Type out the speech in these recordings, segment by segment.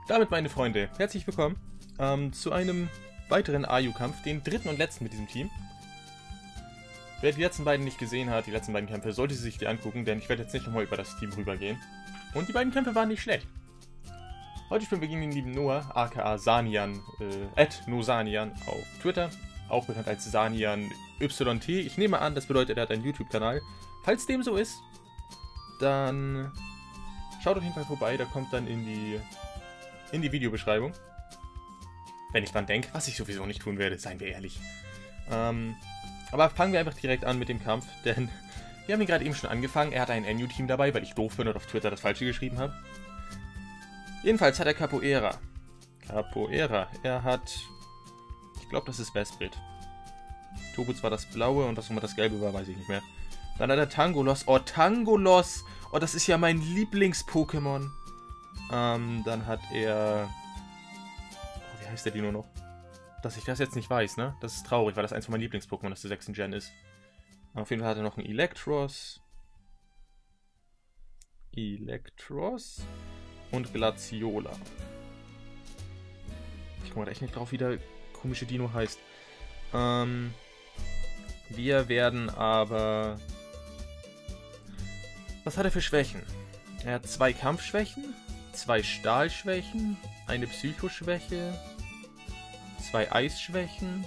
Damit, meine Freunde, herzlich willkommen zu einem weiteren AU-Kampf, den dritten und letzten mit diesem Team. Wer die letzten beiden nicht gesehen hat, die letzten beiden Kämpfe, sollte sie sich die angucken, denn ich werde jetzt nicht nochmal über das Team rübergehen. Und die beiden Kämpfe waren nicht schlecht. Heute spielen wir gegen den lieben Noah, aka Sanian, @nosanian auf Twitter, auch bekannt als Sanian YT. Ich nehme an, das bedeutet, er hat einen YouTube-Kanal. Falls dem so ist, dann schaut auf jeden Fall vorbei, da kommt dann in die Videobeschreibung. Wenn ich dran denke, was ich sowieso nicht tun werde, seien wir ehrlich. Aber fangen wir einfach direkt an mit dem Kampf, denn wir haben ihn gerade eben schon angefangen. Er hat ein NU-Team dabei, weil ich doof bin und auf Twitter das Falsche geschrieben habe. Jedenfalls hat er Capoeira. Er hat... Ich glaube, das ist Besprit. Tobuz war das Blaue und was immer das Gelbe war, weiß ich nicht mehr. Dann hat er Tangolos. Oh, Tangolos! Oh, das ist ja mein Lieblings-Pokémon. Dann hat er... Oh, wie heißt der Dino noch? Dass ich das jetzt nicht weiß, ne? Das ist traurig, weil das eins von meinen Lieblings-Pokémon aus der 6. Gen ist. Auf jeden Fall hat er noch einen Electros. Und Glaciola. Ich komme echt nicht drauf, wie der komische Dino heißt. Wir werden aber... Was hat er für Schwächen? Er hat 2 Kampfschwächen, 2 Stahlschwächen, eine Psychoschwäche, 2 Eisschwächen,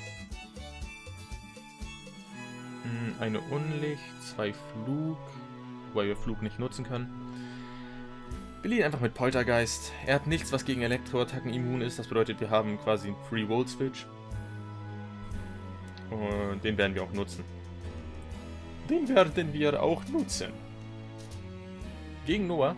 eine Unlicht, 2 Flug, wobei wir Flug nicht nutzen können. Wir liegen einfach mit Poltergeist. Er hat nichts, was gegen Elektroattacken immun ist. Das bedeutet, wir haben quasi einen Free Volt Switch. Und den werden wir auch nutzen. Gegen Noah.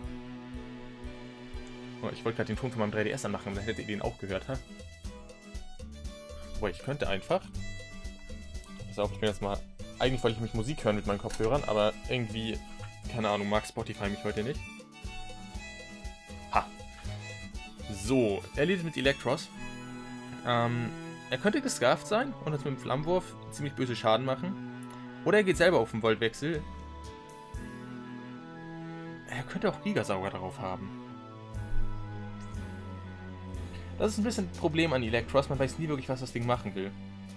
Oh, ich wollte gerade den Ton von meinem 3DS anmachen, dann hättet ihr den auch gehört, ha? Boah, ich könnte einfach... Pass auf, ich bin jetzt mal... Eigentlich wollte ich mich Musik hören mit meinen Kopfhörern, aber irgendwie... Keine Ahnung, mag Spotify mich heute nicht. Ha! So, er ledet mit Electros. Er könnte gescarft sein und uns mit dem Flammenwurf ziemlich böse Schaden machen. Oder er geht selber auf den Voltwechsel. Er könnte auch Gigasauger darauf haben. Das ist ein bisschen ein Problem an Electros. Man weiß nie wirklich, was das Ding machen will.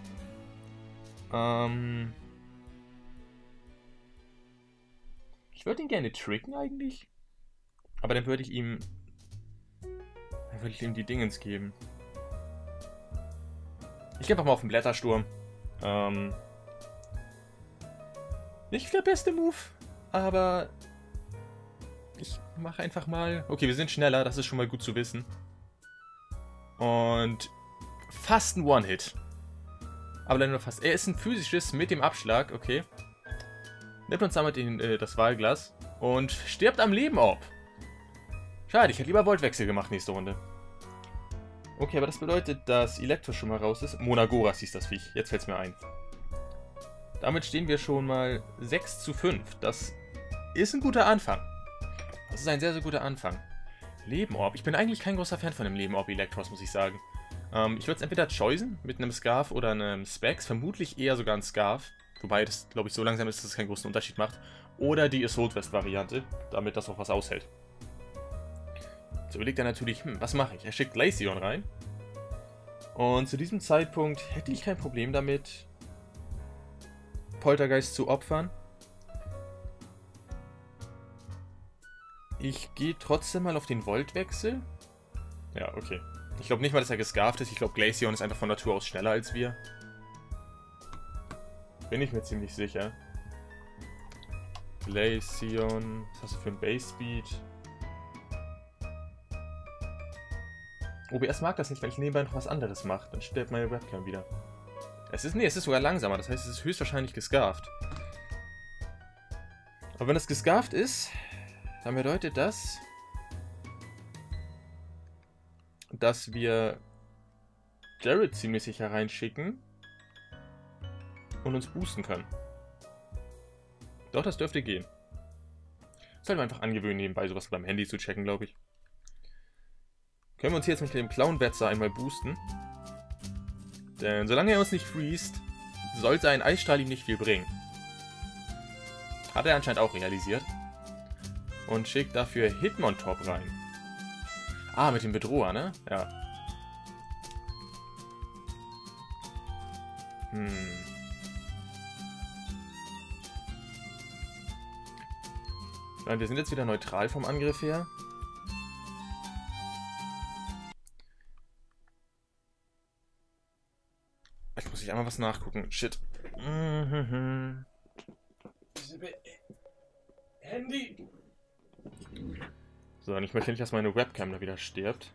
Ich würde ihn gerne tricken eigentlich. Aber dann würde ich ihm... die Dingens geben. Ich gehe einfach mal auf den Blättersturm. Nicht der beste Move, aber... Ich mache einfach mal... Okay, wir sind schneller, das ist schon mal gut zu wissen. Und fast ein One-Hit. Aber leider nur fast. Er ist ein physisches mit dem Abschlag, okay. Nimmt uns damit das Wahlglas und stirbt am Leben ab. Schade, ich hätte lieber Voltwechsel gemacht nächste Runde. Okay, aber das bedeutet, dass Elektro schon mal raus ist. Monagoras hieß das Viech, jetzt fällt es mir ein. Damit stehen wir schon mal 6:5. Das ist ein guter Anfang. Das ist ein sehr, sehr guter Anfang. Lebenorb. Ich bin eigentlich kein großer Fan von dem Lebenorb Electros, muss ich sagen. Ich würde es entweder choisen mit einem Scarf oder einem Specs. Vermutlich eher sogar ein Scarf. Wobei das, glaube ich, so langsam ist, dass es keinen großen Unterschied macht. Oder die Assault Vest Variante, damit das auch was aushält. So überlegt er natürlich, was mache ich? Er schickt Glaceon rein. Und zu diesem Zeitpunkt hätte ich kein Problem damit, Poltergeist zu opfern. Ich gehe trotzdem mal auf den Voltwechsel. Ja, okay. Ich glaube nicht mal, dass er gescarft ist. Ich glaube, Glaceon ist einfach von Natur aus schneller als wir. Bin ich mir ziemlich sicher. Glaceon. Was hast du für ein Base Speed? OBS mag das nicht, weil ich nebenbei noch was anderes mache. Dann stirbt meine Webcam wieder. Es ist sogar langsamer. Das heißt, es ist höchstwahrscheinlich gescarft. Aber wenn es gescarft ist, dann bedeutet das, dass wir Jared ziemlich sicher reinschicken und uns boosten können. Doch, das dürfte gehen. Sollten wir einfach angewöhnen, nebenbei sowas beim Handy zu checken, glaube ich. Können wir uns hier jetzt mit dem Clown-Wetzer einmal boosten. Denn solange er uns nicht freest, sollte ein Eisstrahl ihm nicht viel bringen. Hat er anscheinend auch realisiert. Und schickt dafür Hitmontop rein. Ah, mit dem Bedroher, ne? Ja. Wir sind jetzt wieder neutral vom Angriff her. Jetzt muss ich einmal was nachgucken. Shit. Handy. So, und ich möchte nicht, dass meine Webcam da wieder stirbt.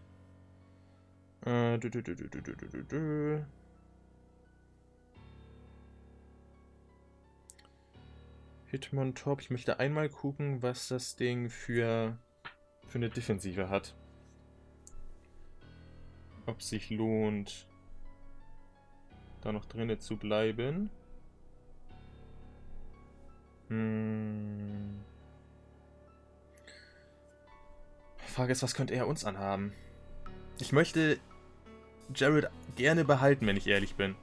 Hitmontop. Ich möchte einmal gucken, was das Ding für eine Defensive hat. Ob es sich lohnt, da noch drinnen zu bleiben. Frage ist, was könnte er uns anhaben? Ich möchte Jared gerne behalten, wenn ich ehrlich bin.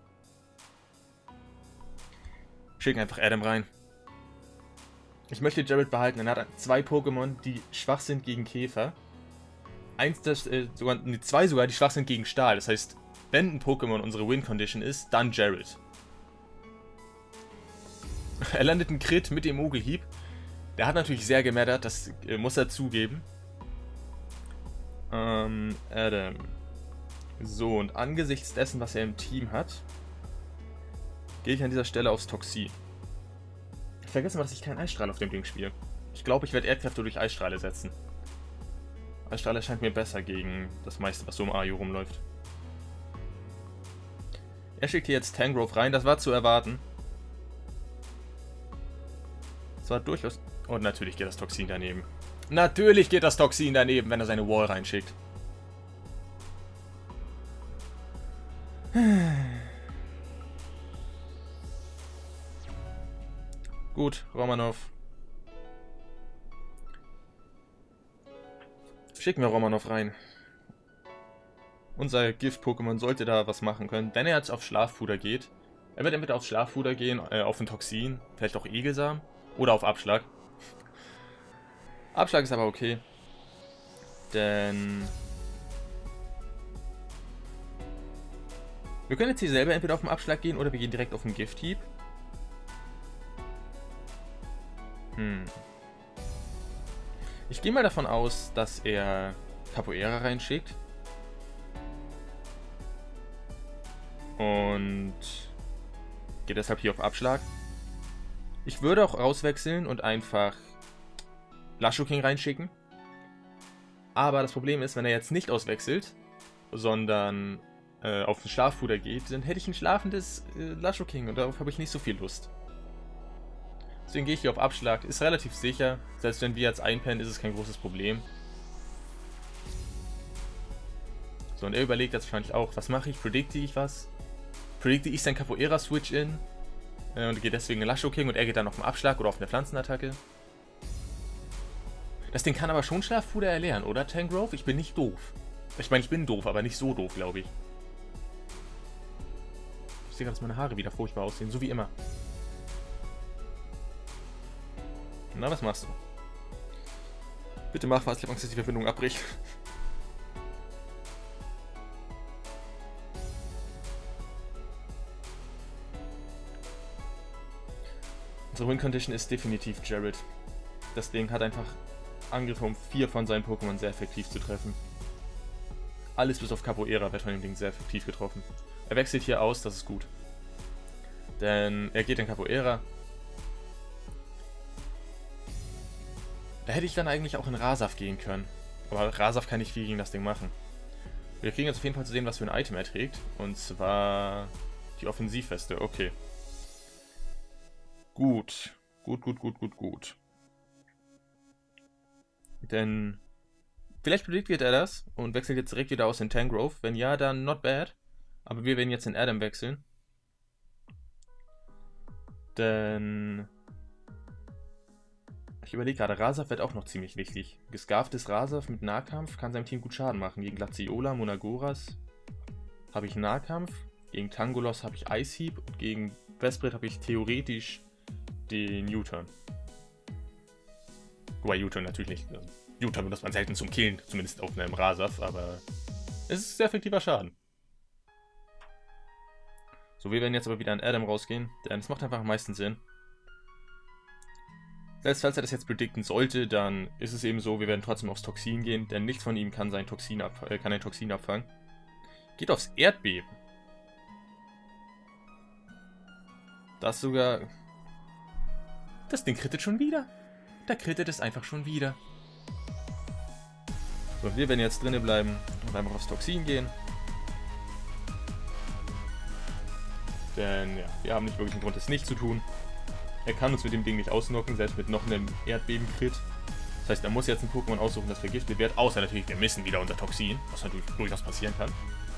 Schicken einfach Adam rein. Ich möchte Jared behalten. Er hat 2 Pokémon, die schwach sind gegen Käfer. Zwei sogar, die schwach sind gegen Stahl. Das heißt, wenn ein Pokémon unsere Win-Condition ist, dann Jared. Er landet einen Crit mit dem Mogelhieb. Der hat natürlich sehr gemattert, das muss er zugeben. Adam. So, und angesichts dessen, was er im Team hat, gehe ich an dieser Stelle aufs Toxin. Ich vergesse mal, dass ich keinen Eisstrahl auf dem Ding spiele. Ich glaube, ich werde Erdkräfte durch Eisstrahle setzen. Eisstrahl erscheint mir besser gegen das meiste, was so im Ayu rumläuft. Er schickt hier jetzt Tangrowth rein, das war zu erwarten. Das war durchaus... Und natürlich geht das Toxin daneben. Natürlich geht das Toxin daneben, wenn er seine Wall reinschickt. Gut, Romanov. Schicken wir Romanov rein. Unser Gift-Pokémon sollte da was machen können, wenn er jetzt auf Schlaffuder geht. Er wird entweder auf Schlaffuder gehen, auf ein Toxin, vielleicht auch Egelsamen oder auf Abschlag. Abschlag ist aber okay. Denn wir können jetzt hier selber entweder auf den Abschlag gehen oder wir gehen direkt auf den Gift-Hieb. Ich gehe mal davon aus, dass er Capoeira reinschickt. Und gehe deshalb hier auf Abschlag. Ich würde auch rauswechseln und einfach Lashoking reinschicken. Aber das Problem ist, wenn er jetzt nicht auswechselt, sondern auf den Schlaffuder geht, dann hätte ich ein schlafendes Lashoking und darauf habe ich nicht so viel Lust. Deswegen gehe ich hier auf Abschlag. Ist relativ sicher. Selbst wenn wir jetzt einpennen, ist es kein großes Problem. So, und er überlegt jetzt wahrscheinlich auch, was mache ich? Predikte ich was? Predikte ich sein Capoeira-Switch-In? Und geht deswegen in Lashoking und er geht dann auf den Abschlag oder auf eine Pflanzenattacke. Das Ding kann aber schon Schlaffuder erlernen, oder Tangrowth? Ich bin nicht doof. Ich meine, ich bin doof, aber nicht so doof, glaube ich. Ich sehe gerade, dass meine Haare wieder furchtbar aussehen, so wie immer. Na, was machst du? Bitte mach was, ich habe Angst, dass die Verbindung abbricht. Unsere Win-Condition ist definitiv Jared. Das Ding hat einfach Angriffe, um 4 von seinen Pokémon sehr effektiv zu treffen. Alles bis auf Capoeira wird von dem Ding sehr effektiv getroffen. Er wechselt hier aus, das ist gut. Denn er geht in Capoeira. Da hätte ich dann eigentlich auch in Rasaf gehen können. Aber Rasaf kann nicht viel gegen das Ding machen. Wir kriegen jetzt auf jeden Fall zu sehen, was für ein Item er trägt. Und zwar die Offensivweste. Okay. Gut. Gut. Denn vielleicht prediktiert er das und wechselt jetzt direkt wieder aus in Tangrowth. Wenn ja, dann not bad. Aber wir werden jetzt in Adam wechseln. Denn ich überlege gerade, Rasaf wird auch noch ziemlich wichtig. Gescarftes Rasaf mit Nahkampf kann seinem Team gut Schaden machen. Gegen Glaceola, Monagoras habe ich Nahkampf. Gegen Tangolos habe ich Eishieb. Und gegen Vesprit habe ich theoretisch den U-Turn. Wobei U-Turn natürlich nicht. Gut, dann benutzt man selten zum Killen, zumindest auf einem Rasaf, aber es ist sehr effektiver Schaden. So, wir werden jetzt aber wieder an Adam rausgehen, denn es macht einfach am meisten Sinn. Selbst falls er das jetzt predikten sollte, dann ist es eben so, wir werden trotzdem aufs Toxin gehen, denn nichts von ihm kann ein Toxin abfangen. Geht aufs Erdbeben. Das sogar... Das Ding crittet schon wieder. Der crittet es einfach schon wieder. So, wir werden jetzt drinnen bleiben und einfach aufs Toxin gehen. Denn, ja, wir haben nicht wirklich einen Grund, es nicht zu tun. Er kann uns mit dem Ding nicht ausnocken, selbst mit noch einem Erdbeben-Crit. Das heißt, er muss jetzt ein Pokémon aussuchen, das vergiftet wird. Außer natürlich, wir missen wieder unser Toxin, was natürlich durchaus passieren kann.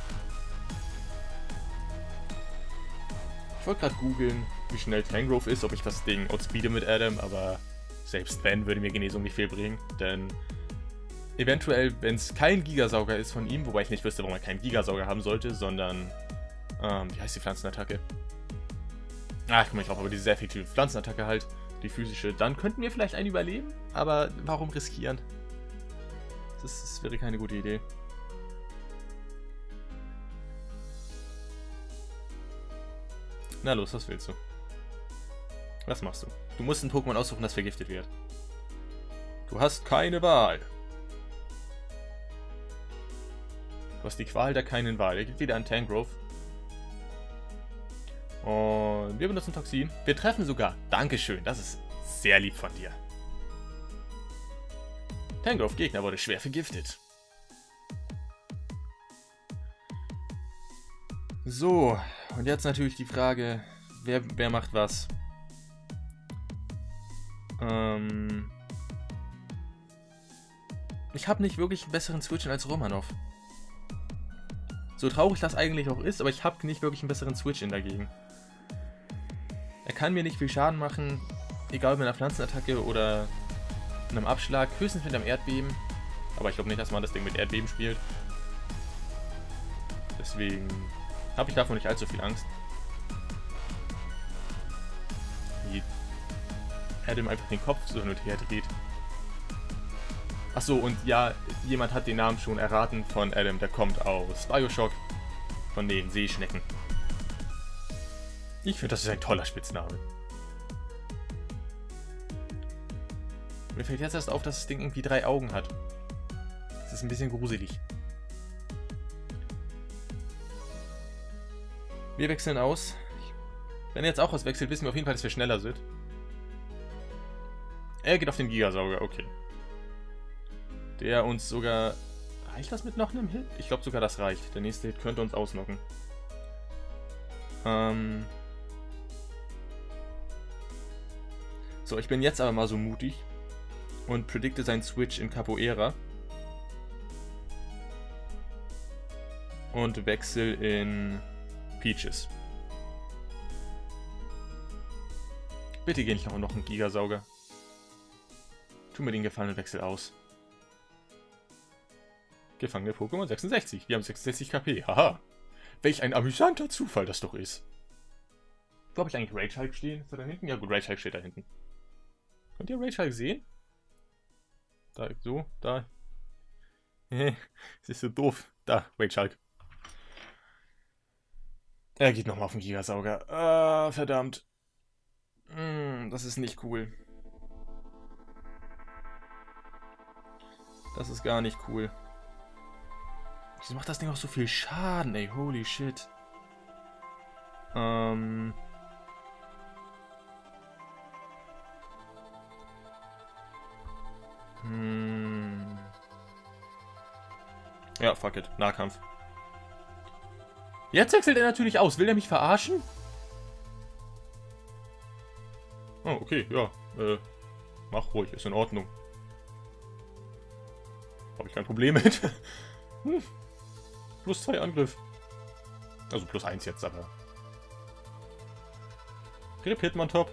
Ich wollte gerade googeln, wie schnell Tangrowth ist, ob ich das Ding outspeede mit Adam, aber selbst wenn, würde mir Genesung nicht viel bringen. Denn eventuell, wenn es kein Gigasauger ist von ihm, wobei ich nicht wüsste, warum er keinen Gigasauger haben sollte, sondern, wie heißt die Pflanzenattacke? Ah, ich komme nicht drauf, aber diese sehr effektive Pflanzenattacke halt, die physische, dann könnten wir vielleicht einen überleben, aber warum riskieren? Das wäre keine gute Idee. Na los, was willst du? Was machst du? Du musst ein Pokémon aussuchen, das vergiftet wird. Du hast keine Wahl. Du hast die Qual der keinen Wahl. Er gibt wieder an Tangrowth. Und wir benutzen Toxin. Wir treffen sogar. Dankeschön, das ist sehr lieb von dir. Tangrowth Gegner wurde schwer vergiftet. So, und jetzt natürlich die Frage, wer macht was? Ich habe nicht wirklich einen besseren Switch als Romanov. So traurig das eigentlich auch ist, aber ich habe nicht wirklich einen besseren Switch-In dagegen. Er kann mir nicht viel Schaden machen, egal ob mit einer Pflanzenattacke oder einem Abschlag, höchstens mit einem Erdbeben. Aber ich glaube nicht, dass man das Ding mit Erdbeben spielt. Deswegen habe ich davon nicht allzu viel Angst. Wie Adam einfach den Kopf so hin und her dreht. Achso, und ja, jemand hat den Namen schon erraten von Adam, der kommt aus Bioshock, von den Seeschnecken. Ich finde, das ist ein toller Spitzname. Mir fällt jetzt erst auf, dass das Ding irgendwie 3 Augen hat. Das ist ein bisschen gruselig. Wir wechseln aus. Wenn er jetzt auch auswechselt, wissen wir auf jeden Fall, dass wir schneller sind. Er geht auf den Gigasauger, okay. Der uns sogar... Reicht das mit noch einem Hit? Ich glaube sogar, das reicht. Der nächste Hit könnte uns ausnocken. So, ich bin jetzt aber mal so mutig und predikte seinen Switch in Capoeira. Und wechsel in Peaches. Bitte geh nicht noch ein Gigasauger. Tu mir den Gefallen und wechsel aus. Gefangene Pokémon 66. Wir haben 66 KP. Haha. Welch ein amüsanter Zufall das doch ist. Wo habe ich eigentlich Rage Hulk stehen? Ist er da hinten? Ja gut, Rage Hulk steht da hinten. Könnt ihr Rage Hulk sehen? Da, so, da. Das ist so doof. Da, Rage Hulk. Er geht nochmal auf den Gigasauger. Ah, verdammt. Das ist nicht cool. Das ist gar nicht cool. Wieso macht das Ding auch so viel Schaden, ey? Holy shit. Ja, fuck it. Nahkampf. Jetzt wechselt er natürlich aus. Will er mich verarschen? Oh, okay, ja. Mach ruhig, ist in Ordnung. Habe ich kein Problem mit. Plus 2 Angriff. Also plus 1 jetzt, aber. Grip Hitmontop.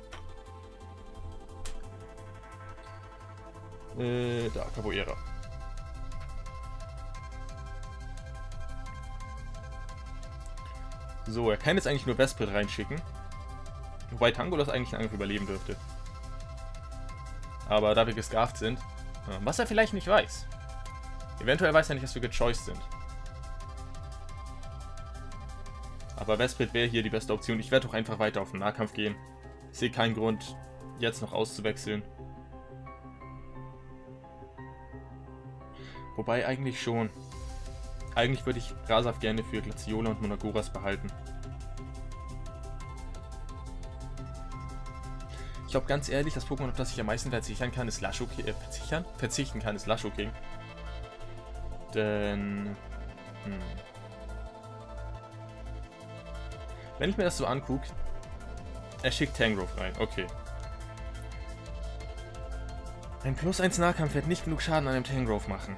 Da, Capoeira. So, er kann jetzt eigentlich nur Vesprit reinschicken. Wobei Tango das eigentlich einen Angriff überleben dürfte. Aber da wir gescarft sind, Was er vielleicht nicht weiß. Eventuell weiß er nicht, dass wir gechoiced sind. Aber Vesprit wäre hier die beste Option. Ich werde doch einfach weiter auf den Nahkampf gehen. Ich sehe keinen Grund, jetzt noch auszuwechseln. Wobei eigentlich schon. Eigentlich würde ich Grasaf gerne für Glaceola und Munagoras behalten. Ich glaube ganz ehrlich, das Pokémon, auf das ich am meisten verzichten kann, ist Lashoking. Verzichten kann, ist Lashoking. Denn... Wenn ich mir das so angucke, er schickt Tangrowth rein, okay. Ein +1 Nahkampf wird nicht genug Schaden an dem Tangrowth machen.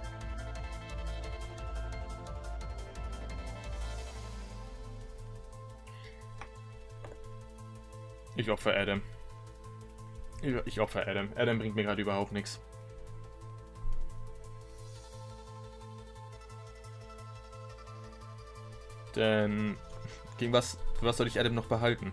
Ich opfer Adam. Ich opfer Adam. Adam bringt mir gerade überhaupt nichts. Denn... für was soll ich Adam noch behalten?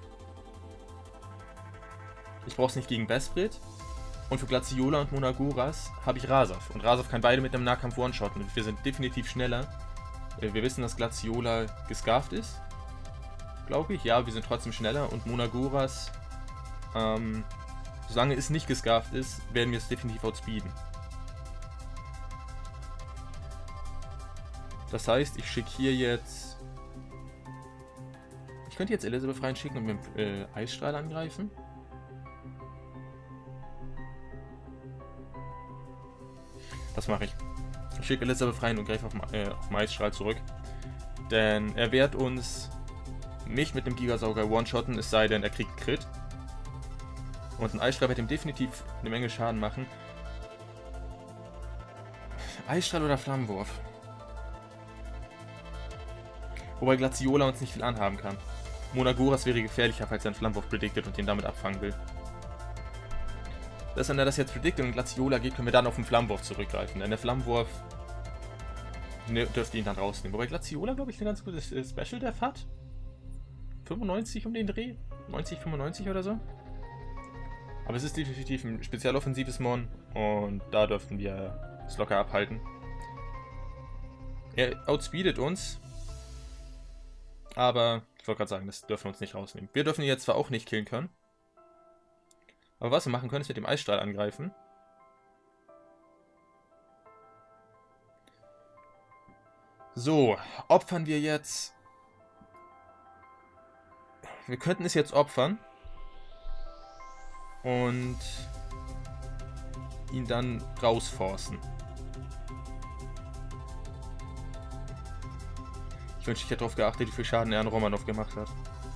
Ich brauche es nicht gegen Vesprit. Und für Glaceola und Munagoras habe ich Grasaf. Und Grasaf kann beide mit einem Nahkampf one-shotten. Und wir sind definitiv schneller. Wir wissen, dass Glaceola gescarft ist. Glaube ich. Ja, wir sind trotzdem schneller. Und Munagoras, solange es nicht gescarft ist, werden wir es definitiv outspeeden. Das heißt, ich schicke hier jetzt... Ich könnte jetzt Elisabeth reinschicken und mit dem Eisstrahl angreifen. Das mache ich. Ich schicke Elisabeth rein und greife auf den Eisstrahl zurück. Denn er wird uns nicht mit dem Gigasauger one-shotten, es sei denn, er kriegt Crit. Und ein Eisstrahl wird ihm definitiv eine Menge Schaden machen. Eisstrahl oder Flammenwurf? Wobei Glaceola uns nicht viel anhaben kann. Munagoras wäre gefährlicher, falls er einen Flammenwurf prediktet und den damit abfangen will. Dass wenn er das jetzt prediktet und Glaceola geht, können wir dann auf den Flammenwurf zurückgreifen. Denn der Flammenwurf dürfte ihn dann rausnehmen. Wobei Glaceola, glaube ich, ein ganz gutes Special Death hat. 95 um den Dreh? 90, 95 oder so? Aber es ist definitiv ein speziell offensives Mon und da dürften wir es locker abhalten. Er outspeedet uns. Aber ich wollte gerade sagen, das dürfen wir uns nicht rausnehmen. Wir dürfen ihn jetzt zwar auch nicht killen können. Aber was wir machen können, ist mit dem Eisstrahl angreifen. So, opfern wir jetzt... Wir könnten es jetzt opfern. Und ihn dann rausforcen. Ich wünschte, ich hätte darauf geachtet, wie viel Schaden er an Romanov gemacht hat.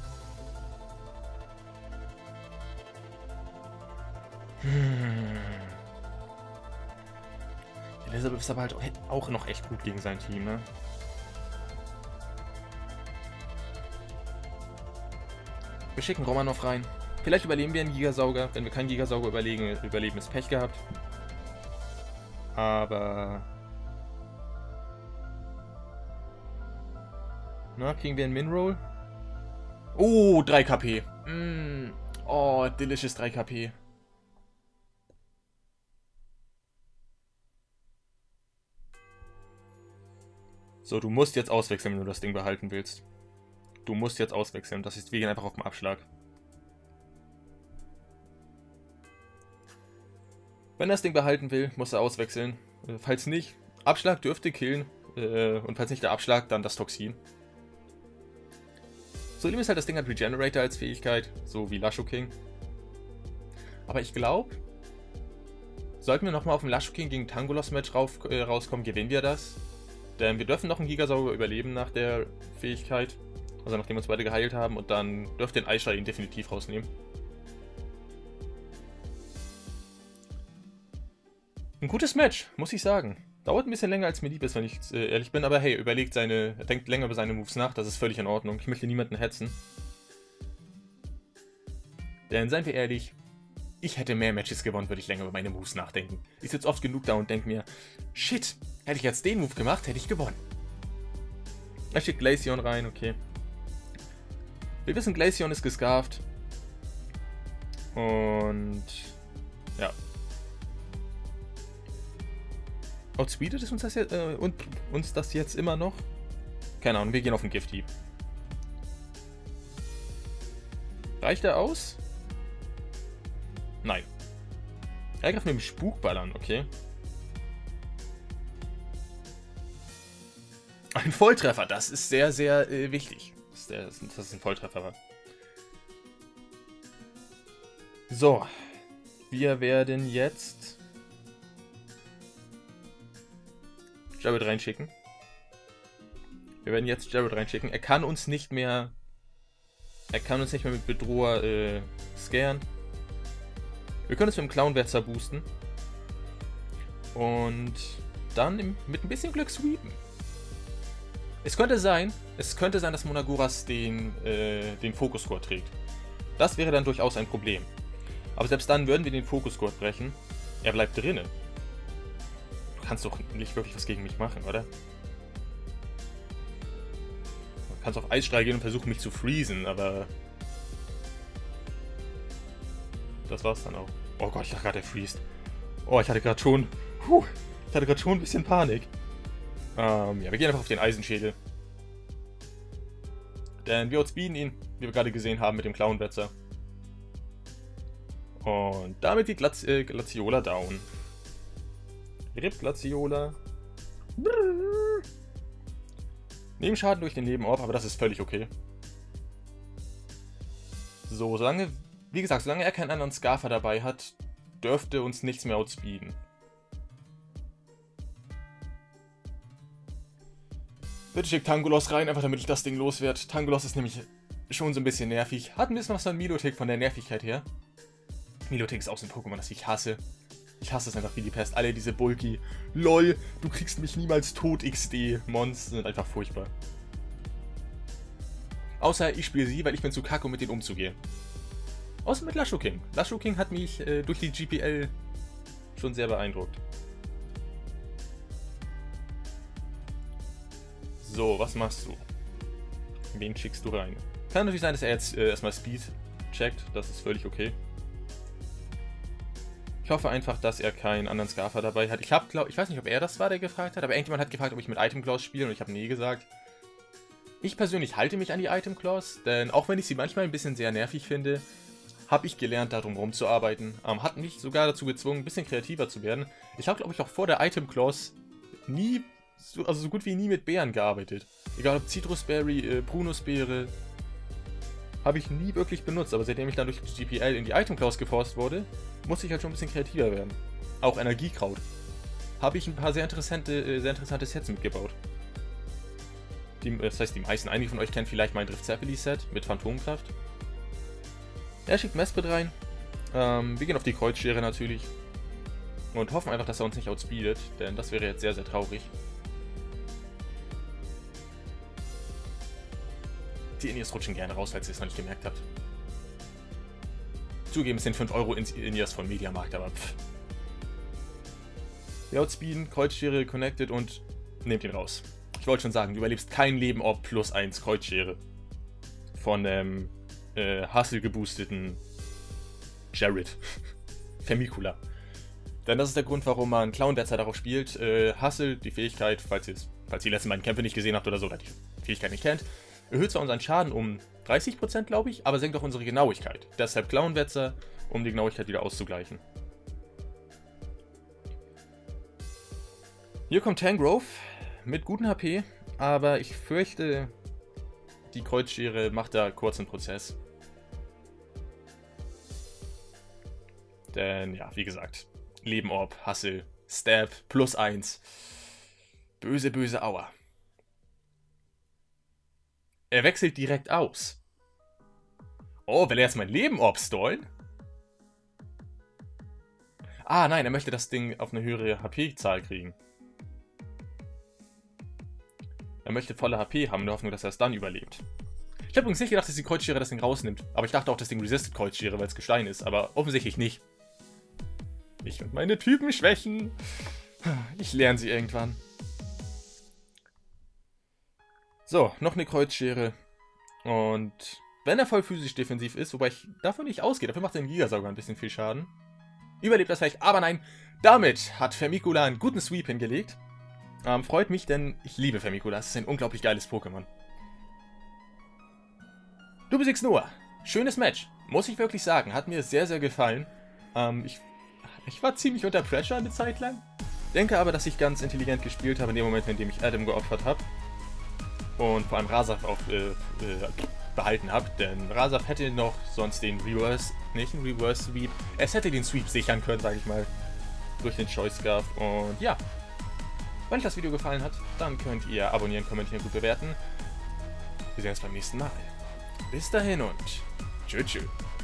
Elisabeth ist aber halt auch noch echt gut gegen sein Team, ne? Wir schicken Romanov rein. Vielleicht überleben wir einen Gigasauger. Wenn wir keinen Gigasauger überleben, ist Pech gehabt. Aber... Na, kriegen wir einen Minroll? Oh, 3 KP. Oh, delicious 3 KP. So, du musst jetzt auswechseln, wenn du das Ding behalten willst. Du musst jetzt auswechseln. Das ist, wir gehen einfach auf den Abschlag. Wenn er das Ding behalten will, muss er auswechseln. Falls nicht, Abschlag dürfte killen. Und falls nicht der Abschlag, dann das Toxin. So, ist halt, das Ding hat Regenerator als Fähigkeit, so wie Lashoking. Aber ich glaube, sollten wir nochmal auf dem Lashoking gegen Tangolos-Match rauskommen, gewinnen wir das. Denn wir dürfen noch einen Gigasauger überleben nach der Fähigkeit. Also nachdem wir uns beide geheilt haben. Und dann dürfte den Eisstrahl ihn definitiv rausnehmen. Ein gutes Match, muss ich sagen. Dauert ein bisschen länger, als mir lieb ist, wenn ich ehrlich bin. Aber hey, denkt länger über seine Moves nach. Das ist völlig in Ordnung. Ich möchte niemanden hetzen. Denn, seien wir ehrlich, ich hätte mehr Matches gewonnen, würde ich länger über meine Moves nachdenken. Ich sitze oft genug da und denke mir, shit, hätte ich jetzt den Move gemacht, hätte ich gewonnen. Er schickt Glaceon rein, okay. Wir wissen, Glaceon ist gescarft. Und... ja. Outspeedet es uns das jetzt, und uns das jetzt immer noch? Keine Ahnung, wir gehen auf den Gifthieb. Reicht er aus? Nein. Er greift mit dem Spukball an, okay. Ein Volltreffer, das ist sehr, sehr wichtig. Dass es ein Volltreffer war. So. Wir werden jetzt Jared reinschicken. Er kann uns nicht mehr mit Bedroher scaren. Wir können es mit dem Clownwetzer boosten. Und dann mit ein bisschen Glück sweepen. Es könnte sein, dass Monagoras den Fokus-Score trägt. Das wäre dann durchaus ein Problem. Aber selbst dann würden wir den Fokus-Score brechen. Er bleibt drinnen. Du kannst doch nicht wirklich was gegen mich machen, oder? Du kannst auf Eisstrahl gehen und versuchen, mich zu freezen, aber... Das war's dann auch. Oh Gott, ich dachte gerade, er freest. Oh, ich hatte gerade schon ein bisschen Panik. Ja, wir gehen einfach auf den Eisenschädel. Denn wir outspeeden ihn, wie wir gerade gesehen haben mit dem Clownwetzer. Und damit geht Glaciola down. RIP Glaciola. Nebenschaden durch den Lebenorb, aber das ist völlig okay. So, solange er keinen anderen Scarfer dabei hat, dürfte uns nichts mehr outspeeden. Bitte schickt Tangolos rein, einfach damit ich das Ding loswerde. Tangolos ist nämlich schon so ein bisschen nervig. Hat ein bisschen was von Milotic von der Nervigkeit her. Milotic ist auch so ein Pokémon, das ich hasse. Ich hasse es einfach wie die Pest. Alle diese Bulky. LOL, du kriegst mich niemals tot, XD. Mons sind einfach furchtbar. Außer ich spiele sie, weil ich bin zu kacke, um mit denen umzugehen. Außer mit Lashoking. Lashoking hat mich durch die GPL schon sehr beeindruckt. So, was machst du? Wen schickst du rein? Kann natürlich sein, dass er jetzt erstmal Speed checkt. Das ist völlig okay. Ich hoffe einfach, dass er keinen anderen Scarfer dabei hat. Ich weiß nicht, ob er das war, der gefragt hat, aber irgendjemand hat gefragt, ob ich mit Item Claws spiele und ich habe nee gesagt. Ich persönlich halte mich an die Item Claws, denn auch wenn ich sie manchmal ein bisschen sehr nervig finde, habe ich gelernt, darum rumzuarbeiten. Hat mich sogar dazu gezwungen, ein bisschen kreativer zu werden. Ich habe, glaube ich, auch vor der Item Claws so gut wie nie mit Beeren gearbeitet. Egal ob Citrusberry, Prunusbeere, habe ich nie wirklich benutzt, aber seitdem ich dann durch GPL in die Item Claws geforst wurde, musste ich halt schon ein bisschen kreativer werden. Auch Energiekraut. Habe ich ein paar sehr interessante Sets mitgebaut. Das heißt, einige von euch kennen vielleicht mein Drift-Zeppeli-Set mit Phantomkraft. Er schickt Mesprit rein. Wir gehen auf die Kreuzschere natürlich. Und hoffen einfach, dass er uns nicht outspeedet, denn das wäre jetzt sehr, sehr traurig. Die Inias rutschen gerne raus, falls ihr es noch nicht gemerkt habt. Zugeben, es sind 5 Euro Inias von Mediamarkt, aber pff. Wir outspeeden, Kreuzschere connected und nehmt ihn raus. Ich wollte schon sagen, du überlebst kein Leben ob +1 Kreuzschere. Von Hustle geboosteten Jared. Vermicula. Denn das ist der Grund, warum man Clownwetzer darauf spielt. Hustle, die Fähigkeit, falls ihr die letzten beiden Kämpfe nicht gesehen habt oder so, oder die Fähigkeit nicht kennt, erhöht zwar unseren Schaden um 30%, glaube ich, aber senkt auch unsere Genauigkeit. Deshalb Clownwetzer, um die Genauigkeit wieder auszugleichen. Hier kommt Tangrowth mit guten HP, aber ich fürchte, die Kreuzschere macht da kurz einen Prozess. Denn, ja, wie gesagt, Lebenorb, Hustle, Stab, +1. Böse, böse Aua. Er wechselt direkt aus. Oh, will er jetzt mein Lebenorb stallen? Ah, nein, er möchte das Ding auf eine höhere HP-Zahl kriegen. Er möchte volle HP haben, in der Hoffnung, dass er es dann überlebt. Ich habe übrigens nicht gedacht, dass die Kreuzschere das Ding rausnimmt. Aber ich dachte auch, das Ding resistet Kreuzschere, weil es Gestein ist. Aber offensichtlich nicht. Ich und meine Typenschwächen. Ich lerne sie irgendwann. So, noch eine Kreuzschere. Und wenn er voll physisch defensiv ist, wobei ich davon nicht ausgehe, dafür macht sein Gigasauger ein bisschen viel Schaden. überlebt das vielleicht, aber nein. Damit hat Vermicula einen guten Sweep hingelegt. Freut mich, denn ich liebe Vermicula. Das ist ein unglaublich geiles Pokémon. Du besiegst Noah. Schönes Match. Muss ich wirklich sagen. Hat mir sehr, sehr gefallen. Ich war ziemlich unter Pressure eine Zeit lang. Denke aber, dass ich ganz intelligent gespielt habe in dem Moment, in dem ich Adam geopfert habe. Und vor allem Rasaf auch behalten habe. Denn Rasaf hätte noch sonst den Reverse, nicht einen Reverse Sweep. Es hätte den Sweep sichern können, sage ich mal. Durch den Choice Scarf. Und ja. Wenn euch das Video gefallen hat, dann könnt ihr abonnieren, kommentieren, gut bewerten. Wir sehen uns beim nächsten Mal. Bis dahin und tschüss.